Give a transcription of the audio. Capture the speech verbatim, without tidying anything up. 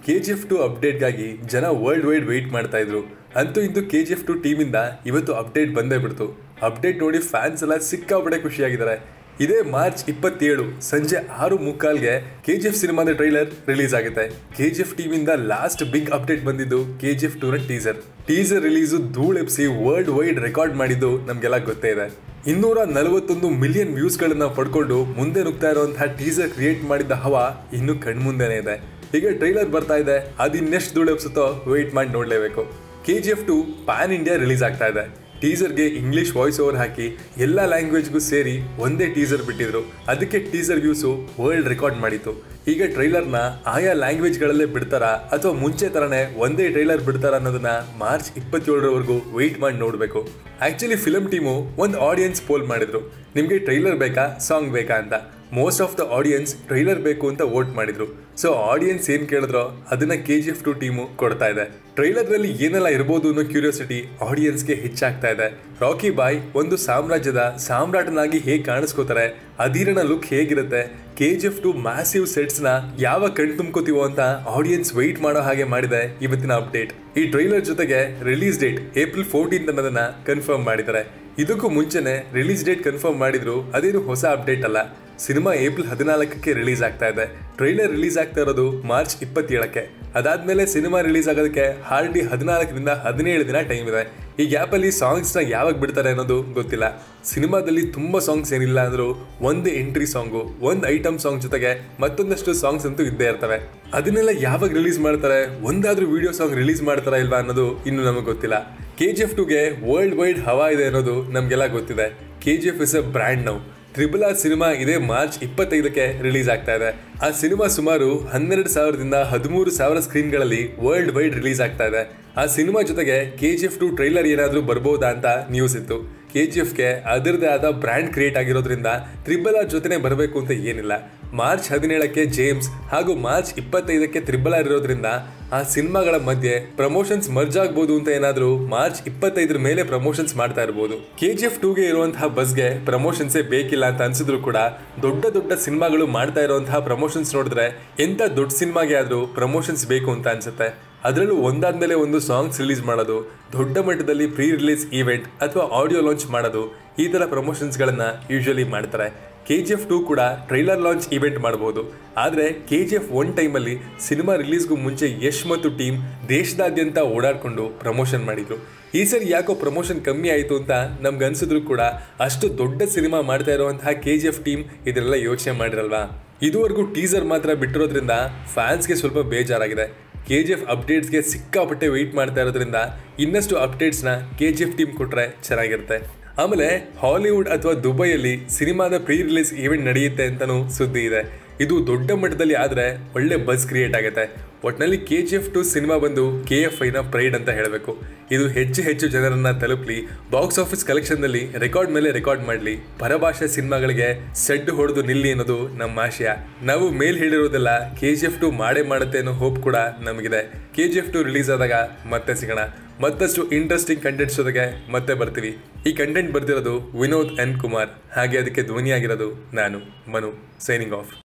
K G F two ಅಪ್ಡೇಟ್ಗಾಗಿ ಜನ world wide wait ಮಾಡ್ತಾ ಇದ್ರು. ಅಂತೂ ಇಂದು ಕೆ ಜಿ ಎಫ್ ಟು ಟೀಮಿಂದ ಇವತ್ತು ಅಪ್ಡೇಟ್ ಬಂದೇ ಬಿಡ್ತು. ಅಪ್ಡೇಟ್ ನೋಡಿ ಫ್ಯಾನ್ಸ್ ಎಲ್ಲ ಸಿಕ್ಕಾಪಟ್ಟೆ ಖುಷಿಯಾಗಿದ್ದಾರೆ. ಇದೇ ಮಾರ್ಚ್ ಇಪ್ಪತ್ತೇಳು ಸಂಜೆ ಆರು ಮುಕ್ಕಾಲ್ಗೆ ಕೆ ಜಿ ಎಫ್ ಸಿನಿಮಾದ ಟ್ರೈಲರ್ ರಿಲೀಸ್ ಆಗುತ್ತೆ. ಕೆ ಜಿ ಎಫ್ ಟೀಮಿಂದ ಲಾಸ್ಟ್ ಬಿಗ್ ಅಪ್ಡೇಟ್ ಬಂದಿದ್ದು ಕೆ ಜಿ ಎಫ್ ಟೂ ನ ಟೀಸರ್ ಟೀಸರ್ ರಿಲೀಸು ಧೂಳೆಪ್ಸಿ ವರ್ಲ್ಡ್ ವೈಡ್ ರೆಕಾರ್ಡ್ ಮಾಡಿದ್ದು ನಮ್ಗೆಲ್ಲ ಗೊತ್ತೇ ಇದೆ. ಇನ್ನೂರ ನಲವತ್ತೊಂದು ಮಿಲಿಯನ್ ವ್ಯೂಸ್ ಗಳನ್ನ ಪಡ್ಕೊಂಡು ಮುಂದೆ ನುಗ್ತಾ ಇರುವಂತಹ ಟೀಸರ್ ಕ್ರಿಯೇಟ್ ಮಾಡಿದ್ದ ಹವಾ ಇನ್ನು ಕಣ್ಮುಂದೆನೇ ಇದೆ. ಈಗ ಟ್ರೈಲರ್ ಬರ್ತಾ ಇದೆ, ಅದು ಇನ್ನೆಷ್ಟು ಧೂಳೆಪ್ಸುತ್ತೋ ವೆಯ್ಟ್ ಮಾಡಿ ನೋಡ್ಲೇಬೇಕು. K G F two pan India release ಆಗ್ತಾ ಇದೆ. ಟೀಸರ್ಗೆ ಇಂಗ್ಲಿಷ್ ವಾಯ್ಸ್ ಓವರ್ ಹಾಕಿ ಎಲ್ಲ ಲ್ಯಾಂಗ್ವೇಜ್ಗೂ ಸೇರಿ ಒಂದೇ ಟೀಸರ್ ಬಿಟ್ಟಿದ್ರು. ಅದಕ್ಕೆ ಟೀಸರ್ ವ್ಯೂಸು ವರ್ಲ್ಡ್ ರೆಕಾರ್ಡ್ ಮಾಡಿತ್ತು. ಈಗ ಟ್ರೈಲರ್ನ ಆಯಾ ಲ್ಯಾಂಗ್ವೇಜ್ಗಳಲ್ಲೇ ಬಿಡ್ತಾರಾ ಅಥವಾ ಮುಂಚೆ ತರನೇ ಒಂದೇ ಟ್ರೈಲರ್ ಬಿಡ್ತಾರ ಅನ್ನೋದನ್ನ ಮಾರ್ಚ್ ಇಪ್ಪತ್ತೇಳರವರೆಗೂ ವೆಯ್ಟ್ ಮಾಡಿ ನೋಡಬೇಕು. ಆಕ್ಚುಲಿ ಫಿಲಮ್ ಟೀಮು ಒಂದು ಆಡಿಯನ್ಸ್ ಪೋಲ್ ಮಾಡಿದ್ರು, ನಿಮಗೆ ಟ್ರೈಲರ್ ಬೇಕಾ ಸಾಂಗ್ ಬೇಕಾ ಅಂತ. Most of the audience trailer ಬೇಕು ಅಂತ ವೋಟ್ ಮಾಡಿದ್ರು. ಸೊ ಆಡಿಯನ್ಸ್ ಏನ್ ಕೇಳಿದ್ರೋ ಅದನ್ನ K G F two team ಕೊಡ್ತಾ ಇದೆ. ಟ್ರೈಲರ್ ನಲ್ಲಿ ಏನೆಲ್ಲ ಇರಬಹುದು ಅನ್ನೋ ಕ್ಯೂರಿಯಾಸಿಟಿ ಆಡಿಯನ್ಸ್ಗೆ ಹೆಚ್ಚಾಗ್ತಾ ಇದೆ. ರಾಕಿ ಬಾಯ್ ಒಂದು ಸಾಮ್ರಾಜ್ಯದ ಸಾಮ್ರಾಟನಾಗಿ ಹೇಗೆ ಕಾಣಿಸ್ಕೋತಾರೆ, ಅಧೀರನ ಲುಕ್ ಹೇಗಿರುತ್ತೆ, K G F two massive sets ನ ಯಾವ ಕಣ್ ತುಂಬ್ಕೋತೀವೋ ಅಂತ ಆಡಿಯನ್ಸ್ ವೆಯ್ಟ್ ಮಾಡೋ ಹಾಗೆ ಮಾಡಿದೆ ಇವತ್ತಿನ ಅಪ್ಡೇಟ್. ಈ ಟ್ರೈಲರ್ ಜೊತೆಗೆ ರಿಲೀಸ್ ಡೇಟ್ ಏಪ್ರಿಲ್ ಫೋರ್ಟೀನ್ ಅನ್ನೋದನ್ನ ಕನ್ಫರ್ಮ್ ಮಾಡಿದ್ದಾರೆ. ಇದಕ್ಕೂ ಮುಂಚೆನೆ ರಿಲೀಸ್ ಡೇಟ್ ಕನ್ಫರ್ಮ್ ಮಾಡಿದ್ರು, ಅದೇನು ಹೊಸ ಅಪ್ಡೇಟ್ ಅಲ್ಲ. ಸಿನಿಮಾ ಏಪ್ರಿಲ್ ಹದಿನಾಲ್ಕಕ್ಕೆ ರಿಲೀಸ್ ಆಗ್ತಾ ಇದೆ. ಟ್ರೈಲರ್ ರಿಲೀಸ್ ಆಗ್ತಾ ಇರೋದು ಮಾರ್ಚ್ ಇಪ್ಪತ್ತೇಳಕ್ಕೆ. ಅದಾದ್ಮೇಲೆ ಸಿನಿಮಾ ರಿಲೀಸ್ ಆಗೋದಕ್ಕೆ ಹಾರ್ಡ್ಲಿ ಹದಿನಾಲ್ಕರಿಂದ ಹದಿನೇಳು ದಿನ ಟೈಮ್ ಇದೆ. ಈ ಗ್ಯಾಪಲ್ಲಿ ಸಾಂಗ್ಸ್ನ ಯಾವಾಗ ಬಿಡ್ತಾರೆ ಅನ್ನೋದು ಗೊತ್ತಿಲ್ಲ. ಸಿನಿಮಾದಲ್ಲಿ ತುಂಬ ಸಾಂಗ್ಸ್ ಏನಿಲ್ಲ ಅಂದರೂ ಒಂದು ಎಂಟ್ರಿ ಸಾಂಗು, ಒಂದು ಐಟಮ್ ಸಾಂಗ್ ಜೊತೆಗೆ ಮತ್ತೊಂದಷ್ಟು ಸಾಂಗ್ಸ್ ಅಂತೂ ಇದ್ದೇ ಇರ್ತವೆ. ಅದನ್ನೆಲ್ಲ ಯಾವಾಗ ರಿಲೀಸ್ ಮಾಡ್ತಾರೆ, ಒಂದಾದ್ರೂ ವಿಡಿಯೋ ಸಾಂಗ್ ರಿಲೀಸ್ ಮಾಡ್ತಾರಾ ಇಲ್ವಾ ಅನ್ನೋದು ಇನ್ನೂ ನಮಗೆ ಗೊತ್ತಿಲ್ಲ. ಕೆ ಜಿ ಎಫ್ ಟುಗೆ ವರ್ಲ್ಡ್ ವೈಡ್ ಹವಾ ಇದೆ ಅನ್ನೋದು ನಮಗೆಲ್ಲ ಗೊತ್ತಿದೆ. K G F is a brand now. Triple R ಸಿನಿಮಾ ಇದೇ ಮಾರ್ಚ್ ಇಪ್ಪತ್ತೈದಕ್ಕೆ ರಿಲೀಸ್ ಆಗ್ತಾ ಇದೆ. ಆ ಸಿನಿಮಾ ಸುಮಾರು ಹನ್ನೆರಡು ಸಾವಿರದಿಂದ ಹದಿಮೂರು ಸಾವಿರ ಸ್ಕ್ರೀನ್ಗಳಲ್ಲಿ ವರ್ಲ್ಡ್ ವೈಡ್ ರಿಲೀಸ್ ಆಗ್ತಾ ಇದೆ. ಆ ಸಿನಿಮಾ ಜೊತೆಗೆ K G F two trailer ಏನಾದರೂ ಬರ್ಬೋದಾ ಅಂತ ನ್ಯೂಸ್ ಇತ್ತು. ಕೆ ಜಿ ಎಫ್ಗೆ ಅದರದೇ ಆದ ಬ್ರ್ಯಾಂಡ್ ಕ್ರಿಯೇಟ್ ಆಗಿರೋದ್ರಿಂದ ಟ್ರಿಬಲ್ ಆರ್ ಜೊತೆನೆ ಬರಬೇಕು ಅಂತ ಏನಿಲ್ಲ. ಮಾರ್ಚ್ ಹದಿನೇಳಕ್ಕೆ ಜೇಮ್ಸ್ ಹಾಗೂ ಮಾರ್ಚ್ ಇಪ್ಪತ್ತೈದಕ್ಕೆ ಟ್ರಿಬಲ್ ಆರ್ ಇರೋದ್ರಿಂದ ಆ ಸಿನಿಮಾಗಳ ಮಧ್ಯೆ ಪ್ರಮೋಷನ್ಸ್ ಮರ್ಜ್ ಆಗ್ಬೋದು ಅಂತ ಏನಾದರೂ ಮಾರ್ಚ್ ಇಪ್ಪತ್ತೈದರ ಮೇಲೆ ಪ್ರಮೋಷನ್ಸ್ ಮಾಡ್ತಾ ಇರ್ಬೋದು. ಕೆ ಜಿ ಎಫ್ ಟೂಗೆ ಇರುವಂತಹ ಬಸ್ಗೆ ಪ್ರಮೋಷನ್ಸೇ ಬೇಕಿಲ್ಲ ಅಂತ ಅನ್ಸಿದ್ರು ಕೂಡ ದೊಡ್ಡ ದೊಡ್ಡ ಸಿನಿಮಾಗಳು ಮಾಡ್ತಾ ಇರುವಂತಹ ಪ್ರಮೋಷನ್ಸ್ ನೋಡಿದ್ರೆ ಎಂಥ ದೊಡ್ಡ ಸಿನಿಮಾಗೆ ಆದರೂ ಪ್ರಮೋಷನ್ಸ್ ಬೇಕು ಅಂತ ಅನ್ಸುತ್ತೆ. ಅದರಲ್ಲೂ ಒಂದಾದ್ಮೇಲೆ ಒಂದು ಸಾಂಗ್ಸ್ ರಿಲೀಸ್ ಮಾಡೋದು, ದೊಡ್ಡ ಮಟ್ಟದಲ್ಲಿ ಪ್ರೀ ರಿಲೀಸ್ ಈವೆಂಟ್ ಅಥವಾ ಆಡಿಯೋ ಲಾಂಚ್ ಮಾಡೋದು, ಈ ಥರ ಪ್ರಮೋಷನ್ಸ್ಗಳನ್ನು ಯೂಶಲಿ ಮಾಡ್ತಾರೆ. ಕೆ ಜಿ ಎಫ್ ಟೂ ಕೂಡ ಟ್ರೈಲರ್ ಲಾಂಚ್ ಈವೆಂಟ್ ಮಾಡ್ಬೋದು. ಆದರೆ ಕೆ ಜಿ ಎಫ್ ಒನ್ ಟೈಮಲ್ಲಿ ಸಿನಿಮಾ ರಿಲೀಸ್ಗೂ ಮುಂಚೆ ಯಶ್ ಮತ್ತು ಟೀಮ್ ದೇಶದಾದ್ಯಂತ ಓಡಾಡಿಕೊಂಡು ಪ್ರಮೋಷನ್ ಮಾಡಿದ್ರು. ಈ ಸರಿ ಯಾಕೋ ಪ್ರಮೋಷನ್ ಕಮ್ಮಿ ಆಯಿತು ಅಂತ ನಮ್ಗೆ ಅನ್ಸಿದ್ರು ಕೂಡ ಅಷ್ಟು ದೊಡ್ಡ ಸಿನಿಮಾ ಮಾಡ್ತಾ ಇರುವಂತಹ ಕೆ ಜಿ ಎಫ್ ಟೀಮ್ ಇದೆಲ್ಲ ಯೋಚನೆ ಮಾಡಿರಲ್ವಾ. ಇದುವರೆಗೂ ಟೀಸರ್ ಮಾತ್ರ ಬಿಟ್ಟಿರೋದ್ರಿಂದ ಫ್ಯಾನ್ಸ್ಗೆ ಸ್ವಲ್ಪ ಬೇಜಾರಾಗಿದೆ. ಕೆ ಜಿ ಎಫ್ ಅಪ್ಡೇಟ್ಸ್ಗೆ ಸಿಕ್ಕಾಪಟ್ಟೆ ವೆಯ್ಟ್ ಮಾಡ್ತಾ ಇರೋದ್ರಿಂದ ಇನ್ನಷ್ಟು ಅಪ್ಡೇಟ್ಸ್ನ ಕೆ ಜಿ ಎಫ್ ಟೀಮ್ ಕೊಟ್ಟರೆ ಚೆನ್ನಾಗಿರುತ್ತೆ. ಆಮೇಲೆ ಹಾಲಿವುಡ್ ಅಥವಾ ದುಬೈಯಲ್ಲಿ ಸಿನಿಮಾದ ಪ್ರೀ ರಿಲೀಸ್ ಈವೆಂಟ್ ನಡೆಯುತ್ತೆ ಅಂತಲೂ ಸುದ್ದಿ ಇದೆ. ಇದು ದೊಡ್ಡ ಮಟ್ಟದಲ್ಲಿ ಆದರೆ ಒಳ್ಳೆ ಬಸ್ ಕ್ರಿಯೇಟ್ ಆಗುತ್ತೆ. ಒಟ್ಟಿನಲ್ಲಿ ಕೆ ಜಿ ಎಫ್ ಟು ಸಿನಿಮಾ ಬಂದು ಕೆ ಎಫ್ ಐನ ಪ್ರೈಡ್ ಅಂತ ಹೇಳಬೇಕು. ಇದು ಹೆಚ್ಚು ಹೆಚ್ಚು ಜನರನ್ನ ತಲುಪಲಿ, ಬಾಕ್ಸ್ ಆಫೀಸ್ ಕಲೆಕ್ಷನ್ನಲ್ಲಿ ರೆಕಾರ್ಡ್ ಮೇಲೆ ರೆಕಾರ್ಡ್ ಮಾಡಲಿ, ಪರಭಾಷೆ ಸಿನಿಮಾಗಳಿಗೆ ಸೆಡ್ ಹೊಡೆದು ನಿಲ್ಲಿ ಅನ್ನೋದು ನಮ್ಮ ಆಶಯ. ನಾವು ಮೇಲ್ ಹೇಳಿರೋದೆಲ್ಲ ಕೆ ಜಿ ಎಫ್ ಟು ಮಾಡೇ ಮಾಡುತ್ತೆ ಅನ್ನೋ ಹೋಪ್ ಕೂಡ ನಮಗಿದೆ. K G F two release ಆದಾಗ ಮತ್ತೆ ಸಿಗೋಣ. ಮತ್ತಷ್ಟು ಇಂಟ್ರೆಸ್ಟಿಂಗ್ ಕಂಟೆಂಟ್ಸ್ ಜೊತೆಗೆ ಮತ್ತೆ ಬರ್ತೀವಿ. ಈ ಕಂಟೆಂಟ್ ಬರ್ತಿರೋದು ವಿನೋದ್ ಎನ್ ಕುಮಾರ್, ಹಾಗೆ ಅದಕ್ಕೆ ಧ್ವನಿಯಾಗಿರೋದು ನಾನು ಮನು. Signing off.